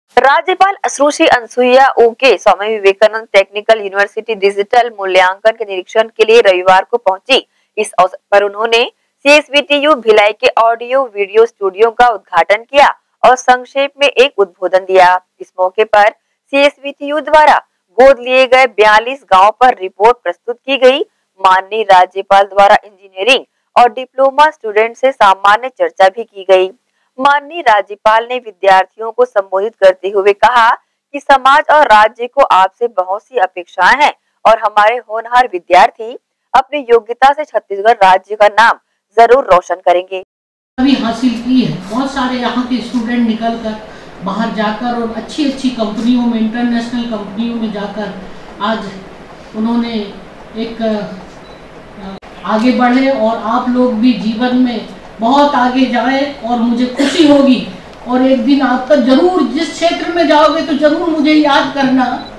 राज्यपाल Sushri Anusuiya Uikey Swami Vivekananda technical university digital मूल्यांकन के निरीक्षण के लिए रविवार को पहुंची। इस अवसर पर उन्होंने सीएसबीटीयू भिलाई के ऑडियो वीडियो स्टूडियो का उद्घाटन किया और संक्षेप में एक उद्बोधन दिया। इस मौके पर सीएसबीटीयू द्वारा गोद लिए गए 42 गाँव पर रिपोर्ट प्रस्तुत की गई। माननीय राज्यपाल द्वारा इंजीनियरिंग और डिप्लोमा स्टूडेंट से सामान्य चर्चा भी की गई। माननीय राज्यपाल ने विद्यार्थियों को संबोधित करते हुए कहा कि समाज और राज्य को आपसे बहुत सी अपेक्षाएं हैं और हमारे होनहार विद्यार्थी अपनी योग्यता से छत्तीसगढ़ राज्य का नाम जरूर रोशन करेंगे। अभी हासिल की है, बहुत सारे यहाँ के स्टूडेंट निकलकर बाहर जाकर और अच्छी अच्छी कंपनियों में, इंटरनेशनल कंपनियों में जाकर आज उन्होंने एक आगे बढ़े और आप लोग भी जीवन में बहुत आगे जाए और मुझे खुशी होगी और एक दिन आपका जरूर जिस क्षेत्र में जाओगे तो जरूर मुझे याद करना।